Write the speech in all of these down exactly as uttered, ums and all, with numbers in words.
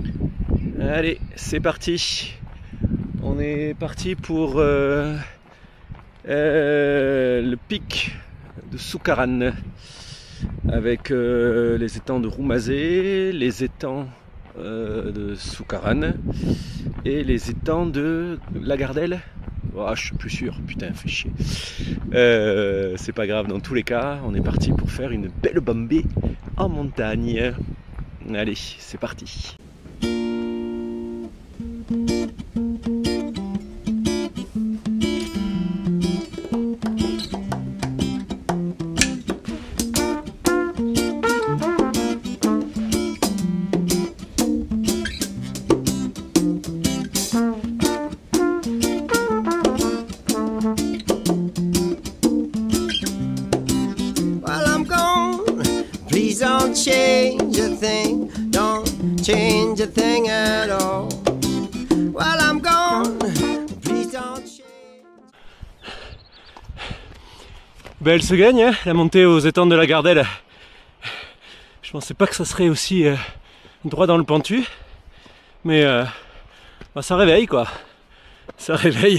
Allez, c'est parti. On est parti pour euh, euh, le pic de Soucarrane avec euh, les étangs de Roumazé, les étangs euh, de Soucarrane et les étangs de Lagardelle. Oh, je suis plus sûr, putain, fait chier. Euh, c'est pas grave, dans tous les cas, on est parti pour faire une belle bombée en montagne. Allez, c'est parti. Don't change a thing, don't change a thing at all. While I'm gone, please don't change. Ben, elle se gagne, hein, la montée aux étangs de Lagardelle. Je pensais pas que ça serait aussi euh, droit dans le pentu, mais euh, ben, ça réveille quoi, ça réveille.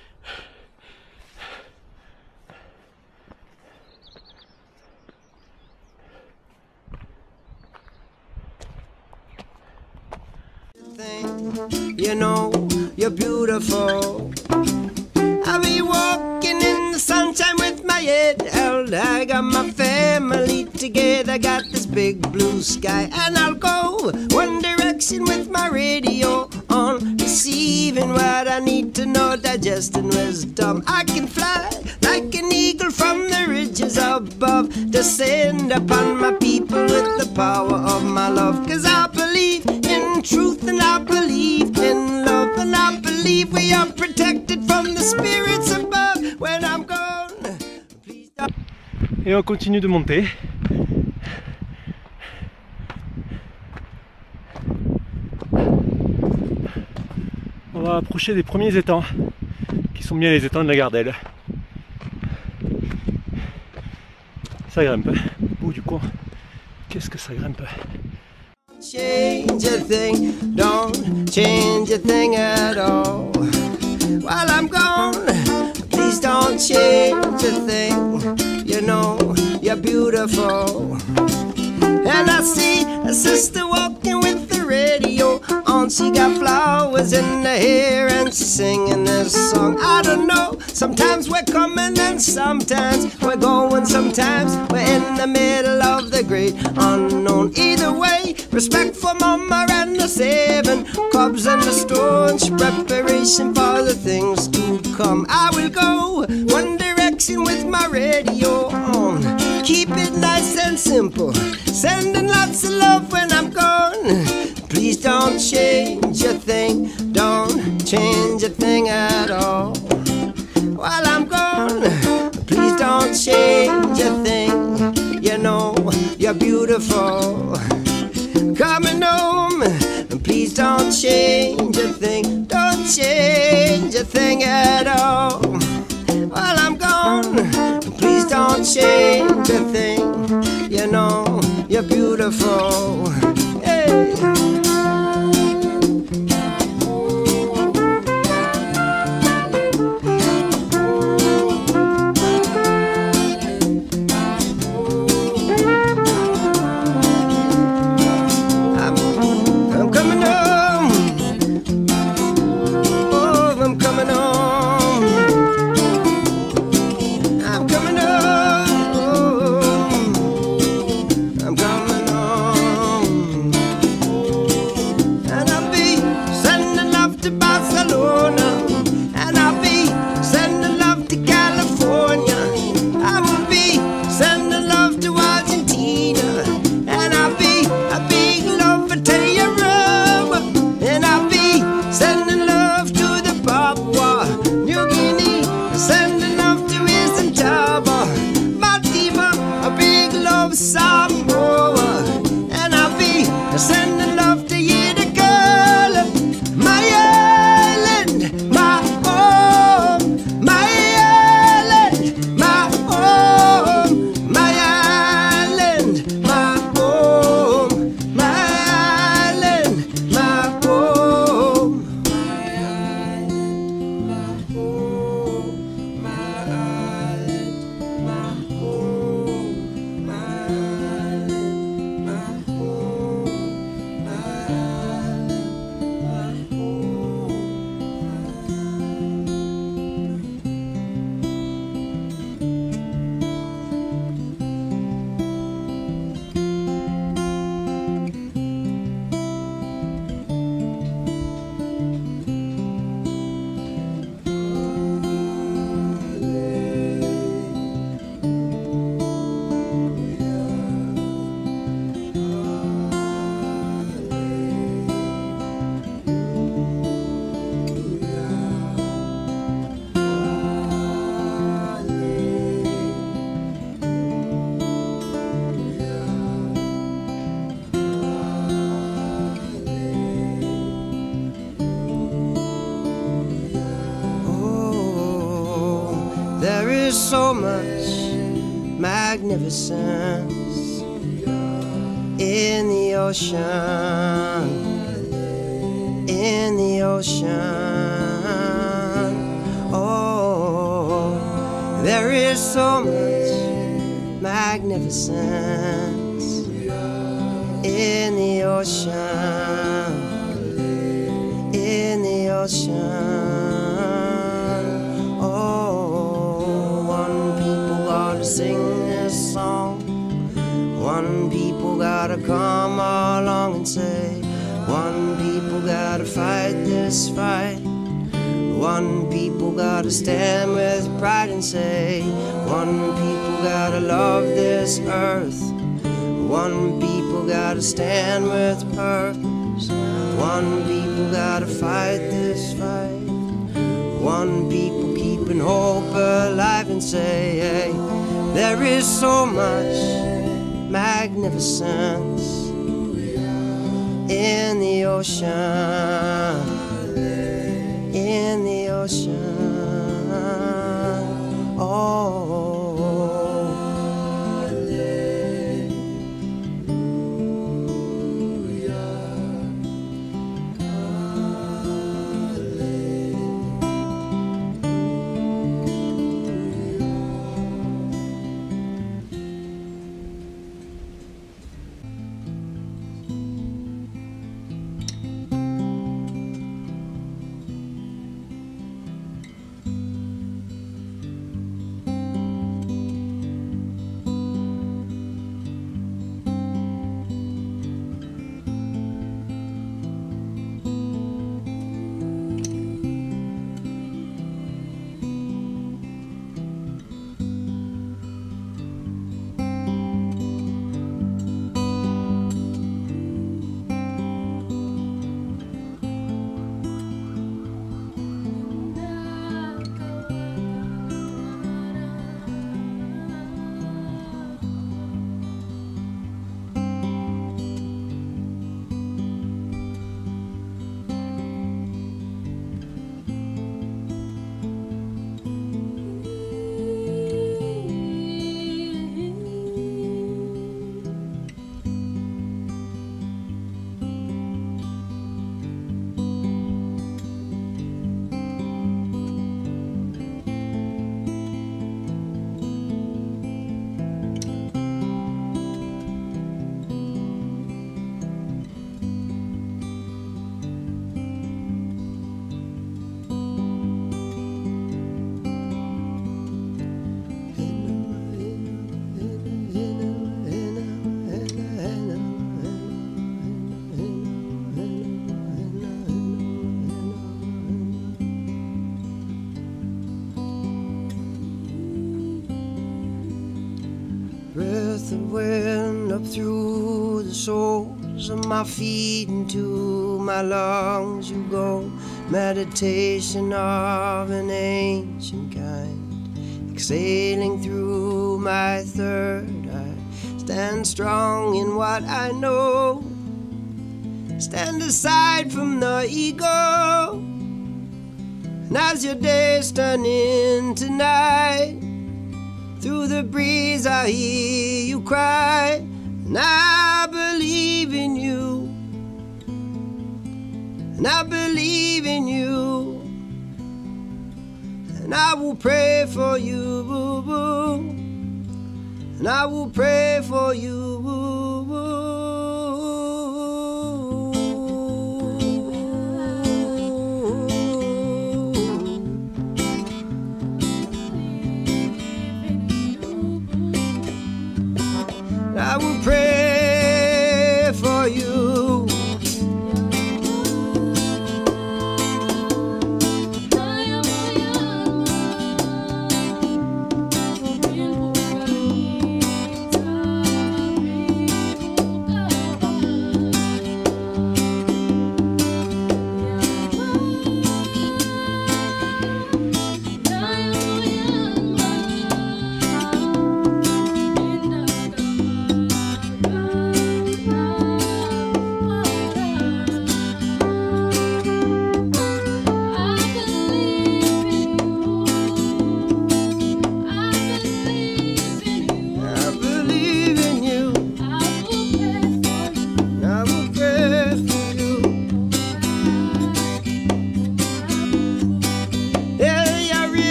You know, you're beautiful. I'll be walking in the sunshine with my head held. I got my family together, got this big blue sky. And I'll go one direction with my radio on, receiving what I need to know, digesting wisdom. I can fly like an eagle from the ridges above, descend upon my people with the power of my love. Cause I believe in truth and I believe in love, and I believe we are protected from the spirits above. When I'm gone, please don't... Et on continue de monter. On va approcher des premiers étangs, qui sont bien les étangs de Lagardelle. Ça grimpe, au bout du coin. Qu'est-ce que ça grimpe? Change a thing, don't change a thing at all. While I'm gone, please don't change a thing. You know, you're beautiful. And I see a sister walking with the radio on. She got flowers in her hair and she's singing this song. I don't know, sometimes we're coming and sometimes we're going. Sometimes we're in the middle of the great unknown. Either way, respect for mama and the seven cubs and the staunch preparation for the things to come. I will go one direction with my radio on, keep it nice and simple, sending lots of love when I'm gone. Please don't change a thing, don't change a thing at all. While I'm gone, please don't change a thing. You know, you're beautiful. Coming home, please don't change a thing, don't change a thing at all. While I'm gone, please don't change a thing. You know, you're beautiful. Hey. I'm coming home. so much magnificence in the ocean, in the ocean. Oh, there is so much magnificence in the ocean, in the ocean. Oh, one people gotta sing this song, one people gotta come along and say, one people gotta fight this fight, one people gotta stand with pride and say, one people gotta love this earth, one people gotta stand with purpose, one people gotta fight this fight, one people keeping hope alive and say, hey, there is so much magnificence in the ocean, in the ocean. Oh, breath of wind up through the soles of my feet into my lungs you go, meditation of an ancient kind, exhaling through my third eye. Stand strong in what I know, stand aside from the ego, and as your days turn into night, through the breeze I hear you cry, and I believe in you, and I believe in you, and I will pray for you, boo boo, and I will pray for you, boo boo. I will pray for you.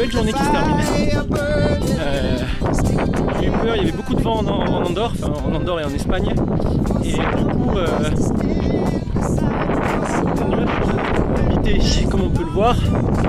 belle journée qui se termine. Euh, j'ai eu peur, il y avait beaucoup de vent en, en Andorre, enfin en Andorre et en Espagne. Et du coup, euh, le nuage habité, comme on peut le voir.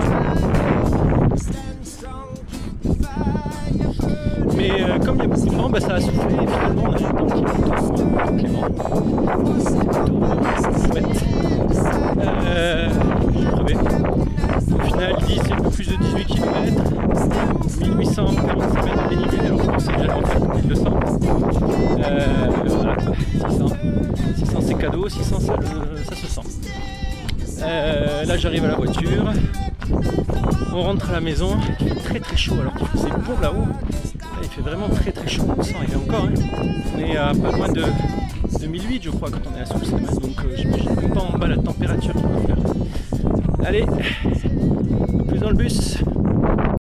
Mais euh, comme il y a beaucoup de vent, bah, ça a soufflé et finalement on a eu un temps qui est plutôt clément. C'est plutôt chouette. Euh, je suis crevé. Au final, il dit c'est un peu plus de dix-huit kilomètres, mille huit cent quarante-six mètres de dénivelé, alors je pensais que j'allais en faire mille deux cents. Euh, voilà, six cents. six cents c'est cadeau, six cents ça, le, ça se sent. Euh, là j'arrive à la voiture, on rentre à la maison, il fait très très chaud alors qu'il faisait beau là-haut. Là, il fait vraiment très très chaud, on sent, il est encore, hein. On est à pas loin de, de mille huit je crois quand on est à Soulsheim, donc euh, j'imagine même pas en bas la température qu'il va faire. Allez, plus dans le bus.